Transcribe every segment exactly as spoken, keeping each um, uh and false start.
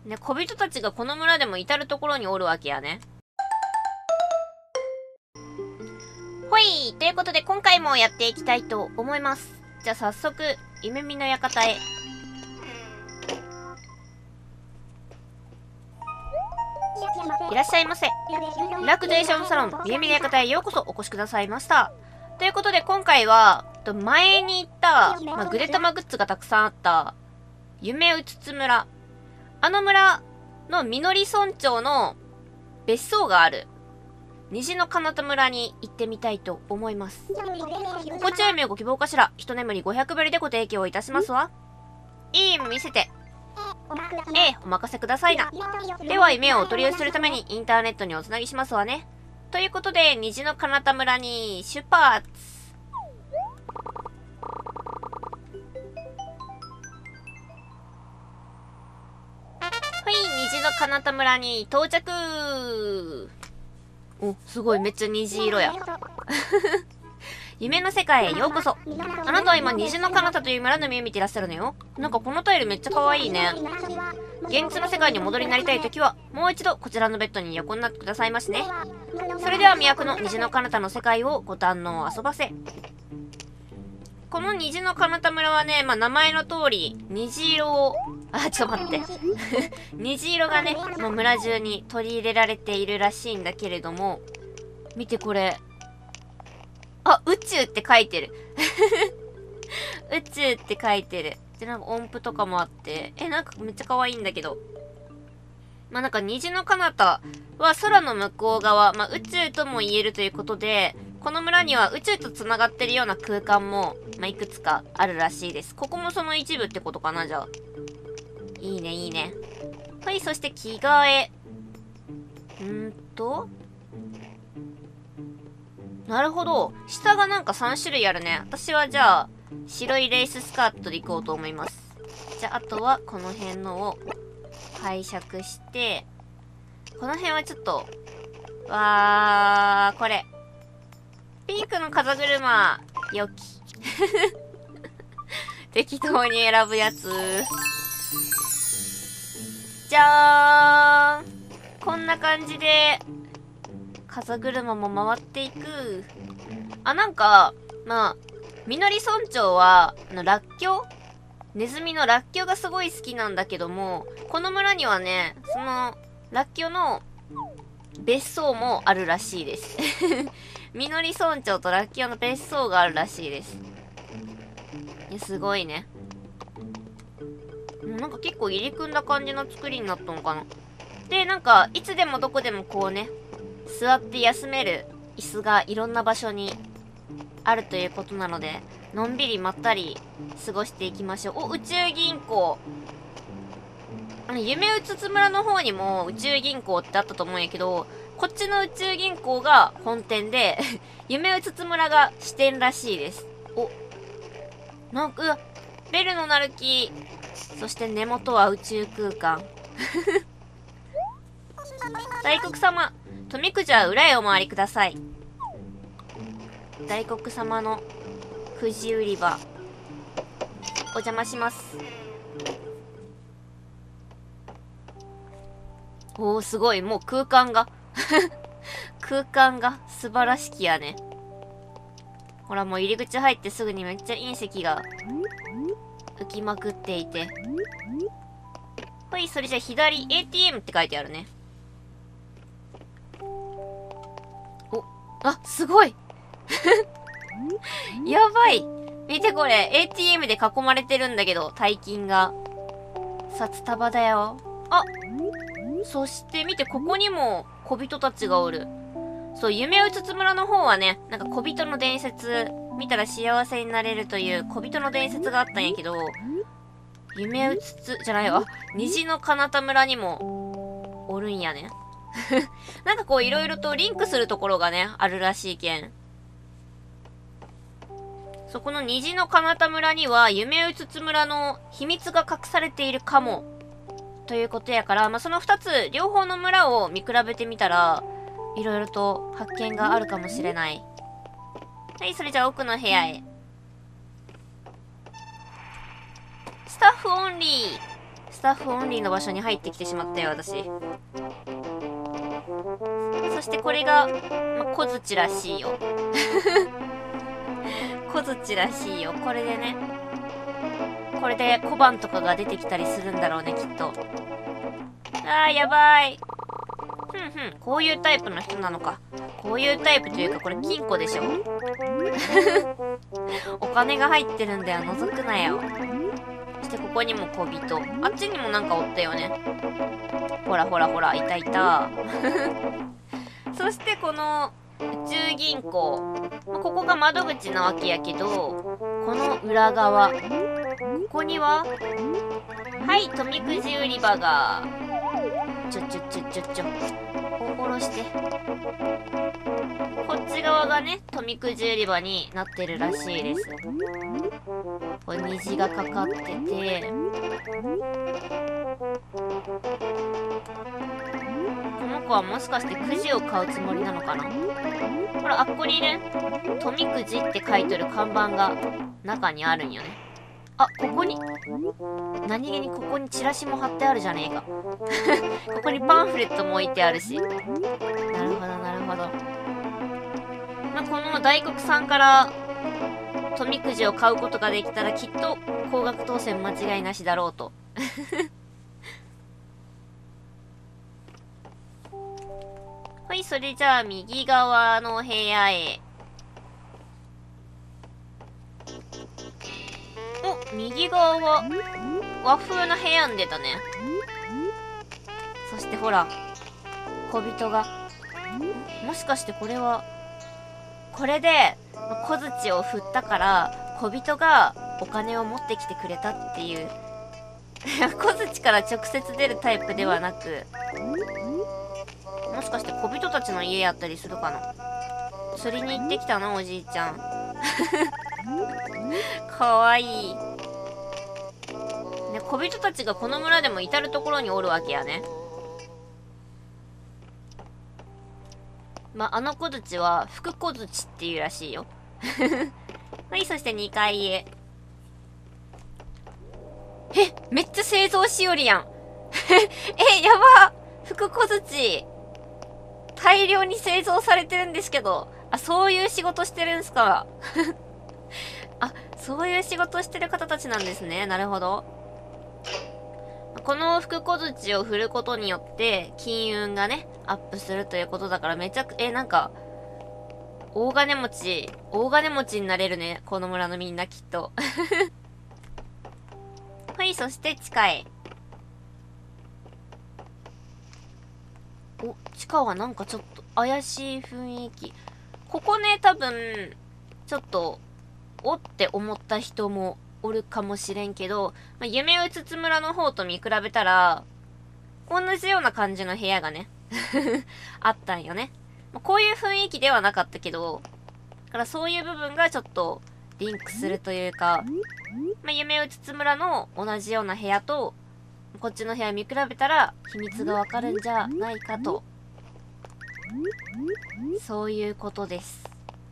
ね、小人たちがこの村でも至るところにおるわけやね。ほい、ということで今回もやっていきたいと思います。じゃあ早速、夢見の館へ。いらっしゃいませ。リラクゼーションサロン、夢見の館へようこそお越しくださいました。ということで今回は、前に行った、まあ、グレタマグッズがたくさんあった、夢うつつ村。あの村のみのり村長の別荘がある、虹の彼方村に行ってみたいと思います。ご注意ご希望かしら。一眠りごひゃくぶりでご提供いたしますわ。いい夢見せて。ええ、お任せくださいな。では夢をお取り寄せするためにインターネットにおつなぎしますわね。ということで、虹の彼方村に出発。はい、虹の彼方村に到着。お、すごい、めっちゃ虹色や。夢の世界へようこそ。あなたは今、虹の彼方という村の夢を見ていらっしゃるのよ。なんかこのタイルめっちゃ可愛いね。現実の世界にお戻りになりたいときは、もう一度こちらのベッドに横になってくださいましね。それでは、都の虹の彼方の世界をご堪能遊ばせ。この虹の彼方村はね、まあ、名前の通り、虹色を、あ、ちょっと待って。虹色がね、もう村中に取り入れられているらしいんだけれども、見てこれ。あ、宇宙って書いてる。宇宙って書いてる。で、なんか音符とかもあって、え、なんかめっちゃ可愛いんだけど。まあ、なんか虹の彼方は空の向こう側、まあ、宇宙とも言えるということで、この村には宇宙と繋がってるような空間も、まあ、いくつかあるらしいです。ここもその一部ってことかな、じゃあ。いいね、いいね。はい、そして着替え。んーと。なるほど。下がなんかさん種類あるね。私はじゃあ、白いレーススカートで行こうと思います。じゃあ、あとはこの辺のを拝借して、この辺はちょっと、わー、これ。ピンクの風車、よき。適当に選ぶやつ。じゃーん。こんな感じで、風車も回っていく。あ、なんか、まあ、みのり村長は、あの、ラッキョウネズミのラッキョウがすごい好きなんだけども、この村にはね、その、ラッキョウの別荘もあるらしいです。みのり村長とラッキョウの別荘があるらしいです。いや、すごいね。もうなんか結構入り組んだ感じの作りになったのかな。で、なんか、いつでもどこでもこうね、座って休める椅子がいろんな場所にあるということなので、のんびりまったり過ごしていきましょう。お、宇宙銀行。あの、夢うつつ村の方にも宇宙銀行ってあったと思うんやけど、こっちの宇宙銀行が本店で、夢うつつ村が支店らしいです。お、なんか、うわ、ベルの鳴る木。そして根元は宇宙空間。大黒様、富くじは裏へお回りください。大黒様のくじ売り場、お邪魔します。おー、すごい。もう空間が。空間が素晴らしきやね。ほら、もう入り口入ってすぐにめっちゃ隕石が浮きまくっていて。ほい、それじゃ左 エーティーエム って書いてあるね。お、あ、すごい。やばい。見てこれ。エーティーエム で囲まれてるんだけど、大金が。札束だよ。あ、そして見て、ここにも小人たちがおる。そう、夢うつつ村の方はね、なんか小人の伝説、見たら幸せになれるという小人の伝説があったんやけど、夢うつつ、じゃないわ。虹の彼方村にも、おるんやね。なんかこういろいろとリンクするところがね、あるらしいけん。そこの虹の彼方村には、夢うつつ村の秘密が隠されているかも。ということやから、まあ、その二つ、両方の村を見比べてみたら、いろいろと発見があるかもしれない。はい、それじゃあ奥の部屋へ。スタッフオンリー。 スタッフオンリーの場所に入ってきてしまったよ、私。そしてこれが、ま、小槌らしいよ。小槌らしいよ。これでね。これで小判とかが出てきたりするんだろうね、きっと。あー、やばい。ふんふん、こういうタイプの人なのか。こういうタイプというか、これ金庫でしょ。お金が入ってるんだよ、覗くなよ。そしてここにも小人。あっちにもなんかおったよね。ほらほらほら、いたいた。そしてこの宇宙銀行。ここが窓口なわけやけど、この裏側。ここには、はい、富くじ売り場が。ちょちょちょちょちょ。お、下ろして。こっち側がね、富くじ売り場になってるらしいです。これ虹がかかってて、この子はもしかしてくじを買うつもりなのかな。ほら、あっこにね、富くじって書いてる看板が中にあるんよね。あ、ここに、何気にここにチラシも貼ってあるじゃねえか。ここにパンフレットも置いてあるし。なるほど、なるほど。まあ、この大黒さんから富くじを買うことができたらきっと高額当選間違いなしだろうと。はい、それじゃあ右側の部屋へ。お、右側は和風な部屋に出たね。そしてほら、小人が。もしかしてこれは、これで小槌を振ったから小人がお金を持ってきてくれたっていう。小槌から直接出るタイプではなく、もしかして小人たちの家やったりするかな。釣りに行ってきたのおじいちゃん。かわいい。ね、小人たちがこの村でも至る所におるわけやね。まあ、あの小槌は福小槌っていうらしいよ。はい、そしてにかいへ。え、めっちゃ製造しよりやん。え、やば。福小槌。大量に製造されてるんですけど。あ、そういう仕事してるんすか。あ、そういう仕事してる方たちなんですね。なるほど。この福小槌を振ることによって、金運がね、アップするということだからめちゃく、え、なんか、大金持ち、大金持ちになれるね。この村のみんなきっと。はい、そして地下へ。お、地下はなんかちょっと怪しい雰囲気。ここね、多分、ちょっと、おって思った人もおるかもしれんけど、まあ、夢うつつ村の方と見比べたら、同じような感じの部屋がね、あったんよね。まあ、こういう雰囲気ではなかったけど、だからそういう部分がちょっとリンクするというか、まあ、夢うつつ村の同じような部屋と、こっちの部屋見比べたら秘密がわかるんじゃないかと。そういうことです。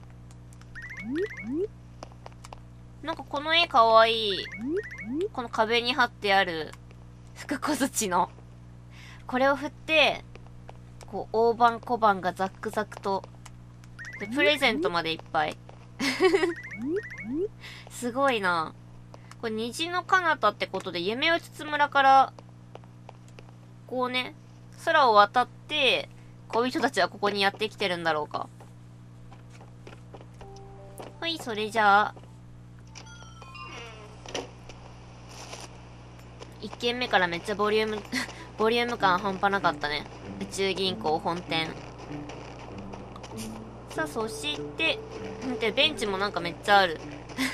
なんかこの絵かわいい。この壁に貼ってある福小槌の。これを振って、こう大判小判がザックザクと。で、プレゼントまでいっぱい。すごいな。これ虹の彼方ってことで夢うつつ村から、こうね、空を渡って、小人たちはここにやってきてるんだろうか。はい、それじゃあ、いっけんめからめっちゃボリューム、ボリューム感半端なかったね。宇宙銀行本店。さあ、そして、で、ベンチもなんかめっちゃある。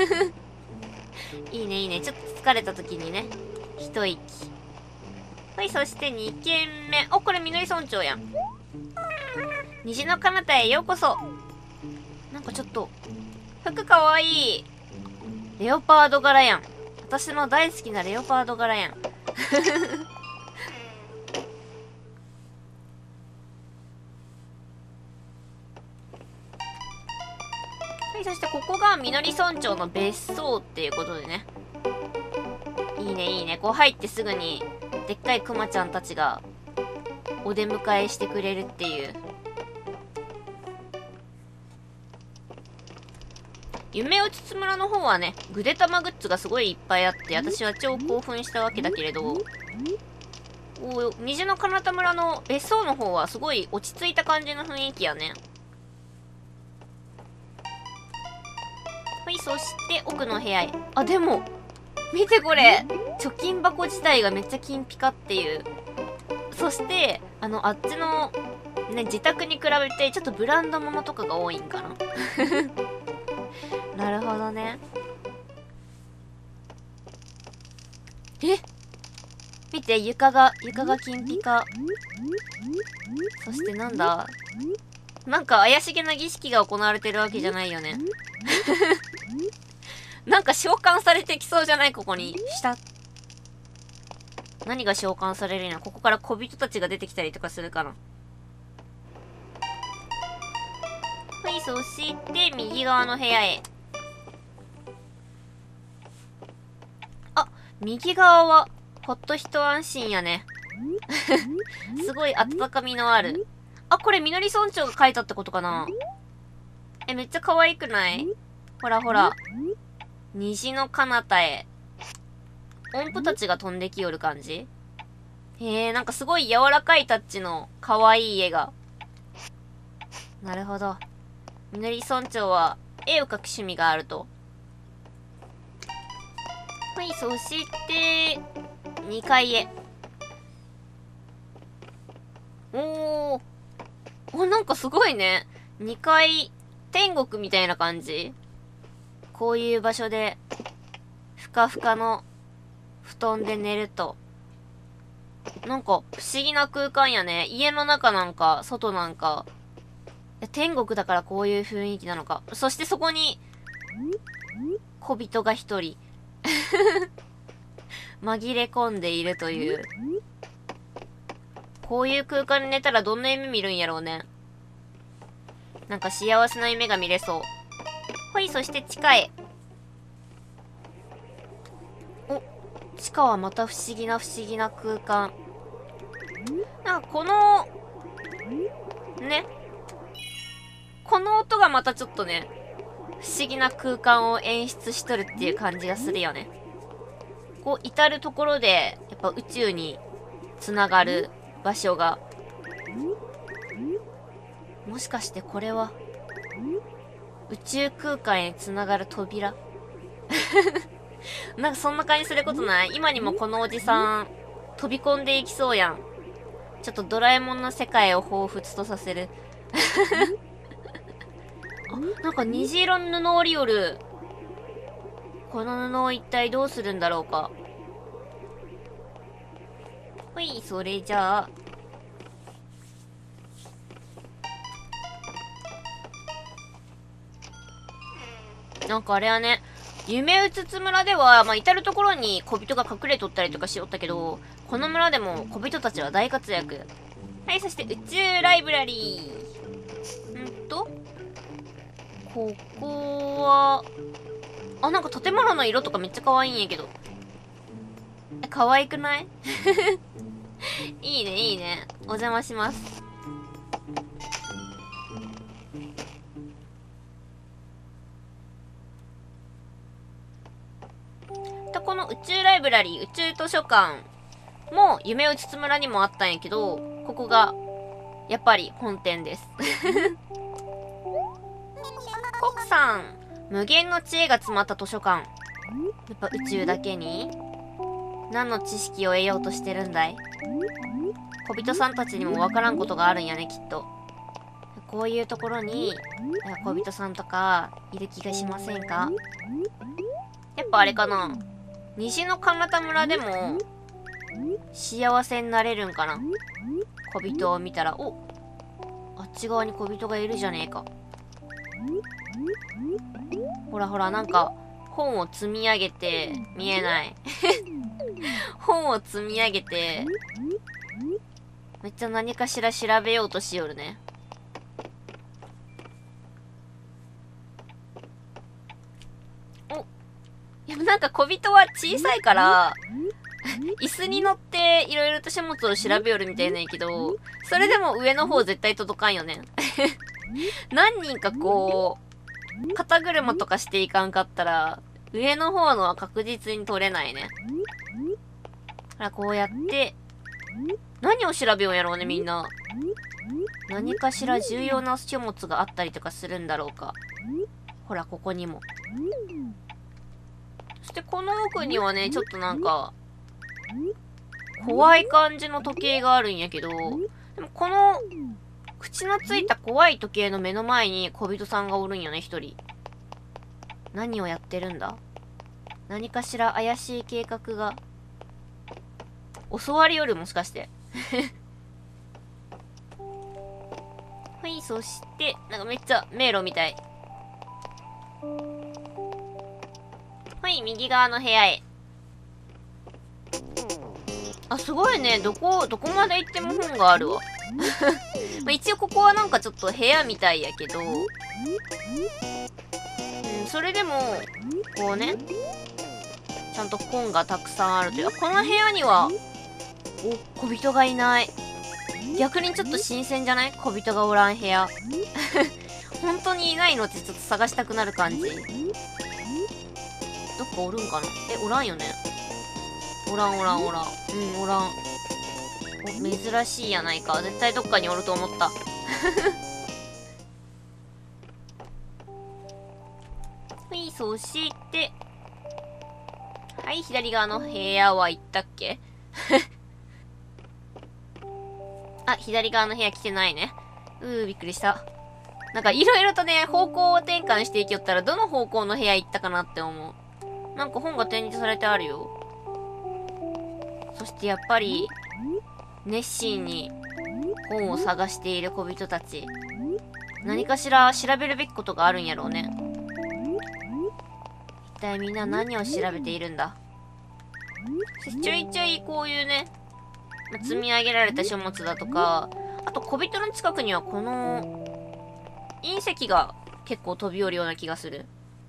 いいね、いいね。ちょっと疲れた時にね、一息。はい、そしてにけんめ。お、これみのり村長やん。虹の彼方へようこそ。なんかちょっと、服かわいい。レオパード柄やん。私の大好きなレオパード柄やん。はい、そしてここがみのり村長の別荘っていうことでね。いいね、 ねいいね。こう入ってすぐに、でっかいクマちゃんたちが、お出迎えしてくれるっていう。夢うつつ村の方はね、ぐでたまグッズがすごいいっぱいあって、私は超興奮したわけだけれど、お虹の彼方村の別荘の方はすごい落ち着いた感じの雰囲気やね。はい、そして奥の部屋へ。あ、でも、見てこれ貯金箱自体がめっちゃ金ピカっていう。そして、あの、あっちの、ね、自宅に比べてちょっとブランド物とかが多いんかな。なるほどね。え見て、床が、床が金ピカ。そしてなんだなんか怪しげな儀式が行われてるわけじゃないよね。なんか召喚されてきそうじゃないここに。下。何が召喚されるんやここから小人たちが出てきたりとかするかな。はい、そして、右側の部屋へ。あ、右側は、ほっと一安心やね。すごい温かみのある。あ、これみのり村長が書いたってことかな。え、めっちゃ可愛くない？ほらほら。虹の彼方へ。音符たちが飛んできよる感じ？へえ、なんかすごい柔らかいタッチの可愛い絵が。なるほど。みのり村長は絵を描く趣味があると。はい、そして、にかいへ。おー。お、なんかすごいね。にかい、天国みたいな感じ。こういう場所で、ふかふかの布団で寝ると。なんか、不思議な空間やね。家の中なんか、外なんか。天国だからこういう雰囲気なのか。そしてそこに、小人が一人。紛れ込んでいるという。こういう空間に寝たらどんな夢見るんやろうね。なんか幸せな夢が見れそう。ほい、そして地下へ。お、地下はまた不思議な不思議な空間。なんかこの、ね。この音がまたちょっとね、不思議な空間を演出しとるっていう感じがするよね。こう、至るところで、やっぱ宇宙につながる場所が。もしかしてこれは、宇宙空間へつながる扉なんかそんな感じすることない？今にもこのおじさん、飛び込んでいきそうやん。ちょっとドラえもんの世界を彷彿とさせる。あ、なんか虹色の布を織りよる。この布を一体どうするんだろうか。ほい、それじゃあ。なんかあれはね、夢うつつ村では、まあ、至るところに小人が隠れとったりとかしよったけど、この村でも小人たちは大活躍。はい、そして宇宙ライブラリー。んと、ここは、あ、なんか建物の色とかめっちゃ可愛いんやけど。え、可愛くないいいね、いいね。お邪魔します。と、この宇宙ライブラリー、宇宙図書館も夢うつつ村にもあったんやけど、ここが、やっぱり本店です。コクさん、無限の知恵が詰まった図書館。やっぱ宇宙だけに何の知識を得ようとしてるんだい？小人さんたちにもわからんことがあるんやね、きっと。こういうところに、小人さんとか、いる気がしませんか？やっぱあれかな？虹の彼方村でも、幸せになれるんかな？小人を見たら、お、あっち側に小人がいるじゃねえか。ほらほら、なんか、本を積み上げて、見えない。本を積み上げて、めっちゃ何かしら調べようとしよるね。お、いや、なんか小人は小さいから、 椅子に乗っていろいろと書物を調べよるみたいなんやけど、それでも上の方絶対届かんよね。何人かこう、肩車とかしていかんかったら、上の方のは確実に取れないね。ほら、こうやって、何を調べようんやろうね、みんな。何かしら重要な書物があったりとかするんだろうか。ほら、ここにも。そしてこの奥にはね、ちょっとなんか、怖い感じの時計があるんやけど、でもこの、口のついた怖い時計の目の前に小人さんがおるんよね、一人。何をやってるんだ？何かしら怪しい計画が。襲われよる、もしかして。はい、そして、なんかめっちゃ迷路みたい。はい、右側の部屋へ。あ、すごいね。どこ、どこまで行っても本があるわ。まあ一応ここはなんかちょっと部屋みたいやけど、うん、それでも、こうね、ちゃんと本がたくさんあるという。この部屋には、お、小人がいない。逆にちょっと新鮮じゃない？小人がおらん部屋。本当にいないのってちょっと探したくなる感じ。どっかおるんかな？え、おらんよね。おらんおらんおらん。うん、おらん。お、珍しいやないか。絶対どっかにおると思った。はい、そして、はい、左側の部屋は行ったっけ？あ、左側の部屋来てないね。うー、びっくりした。なんかいろいろとね、方向を転換していきよったら、どの方向の部屋行ったかなって思う。なんか本が展示されてあるよ。そしてやっぱり、熱心に本を探している小人たち。何かしら調べるべきことがあるんやろうね。一体みんな何を調べているんだ。ちょいちょいこういうね、積み上げられた書物だとか、あと小人の近くにはこの隕石が結構飛び降るような気がする。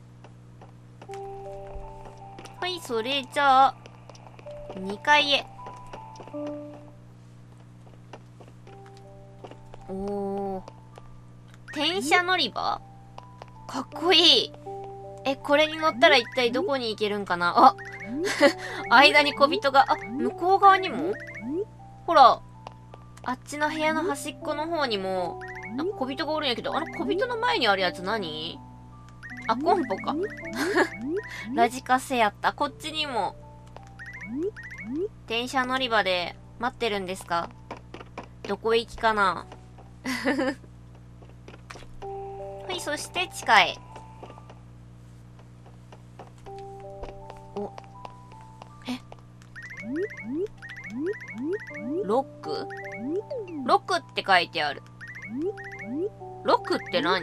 はい、それじゃあにかいへ。おー、転車乗り場？かっこいい。え、これに乗ったら一体どこに行けるんかなあ間に小人が、あ、向こう側にもほら、あっちの部屋の端っこの方にも、なんか小人がおるんやけど、あの小人の前にあるやつ何？あ、コンポか。ラジカセやった。こっちにも。電車乗り場で待ってるんですか？どこ行きかなはい、そして地下へ。お。え？ロック？ロックって書いてある。ロックって何？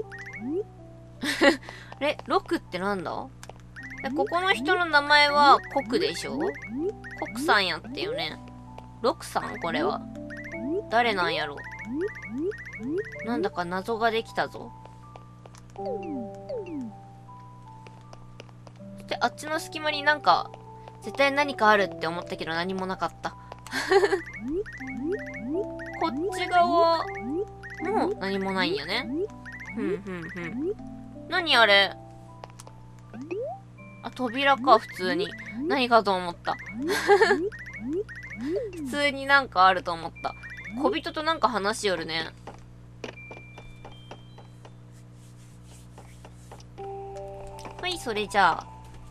え、ロックってなんだ？え、ここの人の名前はコクでしょ？コクさんやってよね。ロクさん？これは。誰なんやろ？なんだか謎ができたぞ。そしてあっちの隙間になんか、絶対何かあるって思ったけど何もなかった。こっち側もう何もないんやね。ふんふんふん。何あれ？あ、扉か、普通に。何かと思った。普通になんかあると思った。小人となんか話しよるね。はい、それじゃあ。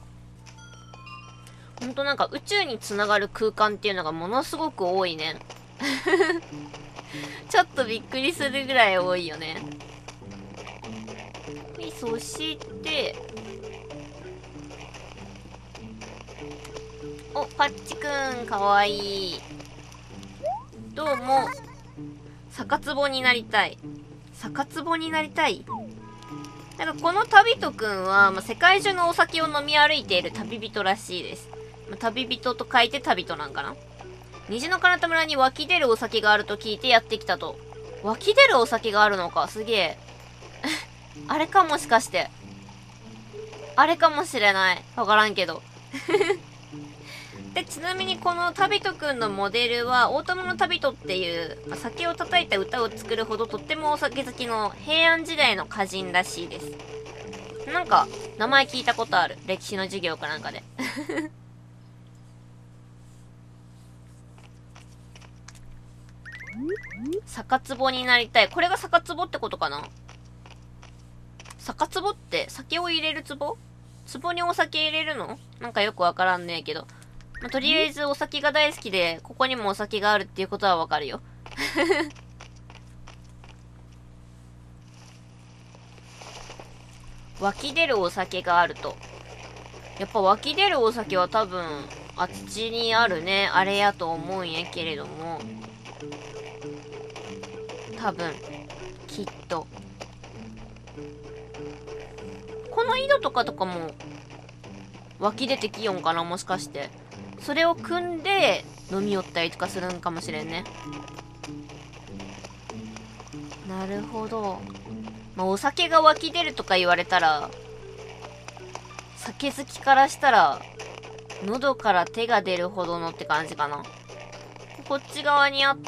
ほんとなんか宇宙につながる空間っていうのがものすごく多いね。ちょっとびっくりするぐらい多いよね。はい、そして、お、パッチくん、かわいい。どうも、酒壺になりたい。酒壺になりたい？なんかこの旅人くんは、まあ、世界中のお酒を飲み歩いている旅人らしいです。まあ、旅人と書いて旅人なんかな。虹の彼方村に湧き出るお酒があると聞いてやってきたと。湧き出るお酒があるのか、すげえ。あれかもしかして。あれかもしれない。わからんけど。 で、ちなみにこのタビトくんのモデルは、オータムのタビトっていう、まあ酒を叩いた歌を作るほどとってもお酒好きの平安時代の歌人らしいです。なんか、名前聞いたことある。歴史の授業かなんかで。酒壺になりたい。これが酒壺ってことかな？酒壺って酒を入れる壺？壺にお酒入れるの？なんかよくわからんねえけど。まあ、とりあえずお酒が大好きで、ここにもお酒があるっていうことはわかるよ。湧き出るお酒があると。やっぱ湧き出るお酒は多分、あっちにあるね、あれやと思うんやけれども。多分、きっと。この井戸とかとかも、湧き出てきよんかな、もしかして。それを汲んで、飲み寄ったりとかするんかもしれんね。なるほど。まあ、お酒が湧き出るとか言われたら、酒好きからしたら、喉から手が出るほどのって感じかな。こっち側にあった、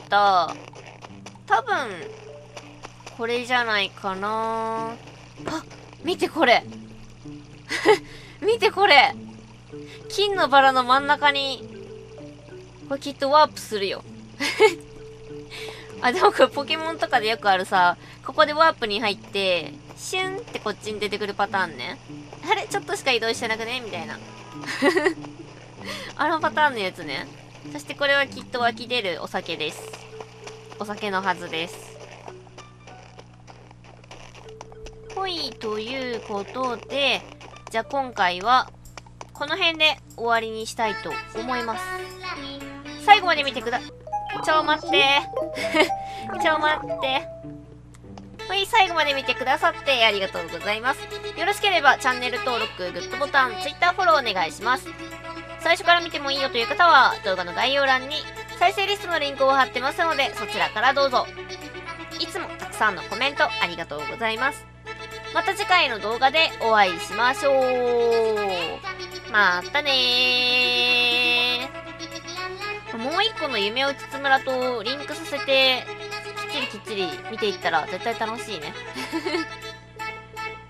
多分、これじゃないかな。あ、見てこれ。見てこれ。金のバラの真ん中に、これきっとワープするよ。あ、でもこれポケモンとかでよくあるさ、ここでワープに入って、シュンってこっちに出てくるパターンね。あれちょっとしか移動してなくねみたいな。あのパターンのやつね。そしてこれはきっと湧き出るお酒です。お酒のはずです。ほい、ということで、じゃあ今回は、この辺で終わりにしたいと思います。最後まで見てくだ、ちょ待って。ちょ待って。はい、最後まで見てくださってありがとうございます。よろしければチャンネル登録、グッドボタン、Twitter フォローお願いします。最初から見てもいいよという方は動画の概要欄に再生リストのリンクを貼ってますのでそちらからどうぞ。いつもたくさんのコメントありがとうございます。また次回の動画でお会いしましょう。またねー。もう一個の夢落ちつむらとリンクさせてきっちりきっちり見ていったら絶対楽しいね。